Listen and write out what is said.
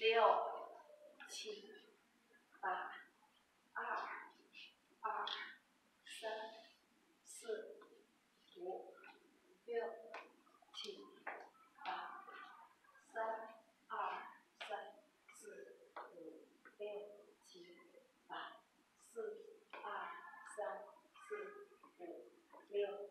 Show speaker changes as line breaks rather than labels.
七、八、2、2、3、4、5、6、7、8、3、2、3、4、5、6、7、8、4、2、3、4、5、6、